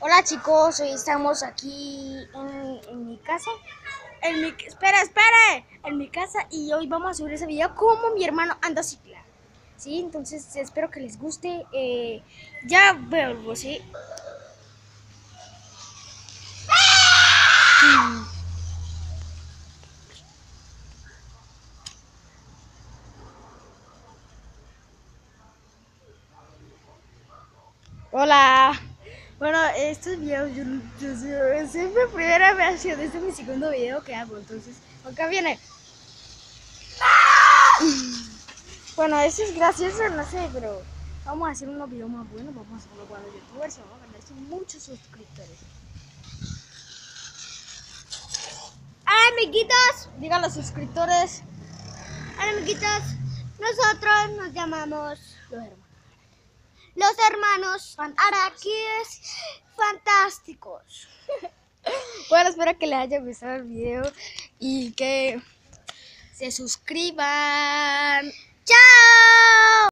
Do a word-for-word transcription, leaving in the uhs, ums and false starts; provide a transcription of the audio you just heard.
Hola chicos, hoy estamos aquí en, en mi casa. En mi, espera, espera, en mi casa y hoy vamos a subir ese video como mi hermano anda ciclando. Sí, entonces espero que les guste. Eh, ya vuelvo, sí. Hola. Bueno, estos videos yo, yo, yo es mi primera vez, este es mi segundo video que hago, entonces acá viene. Bueno, eso es gracioso, no sé, pero vamos a hacer unos videos más buenos, vamos a hacer unos buenos youtubers y vamos a ganar muchos suscriptores. Hola amiguitos, digan los suscriptores. Hola amiguitos, nosotros nos llamamos los hermanos. Los hermanos Araquíes Fantásticos. Bueno, espero que les haya gustado el video y que se suscriban. ¡Chao!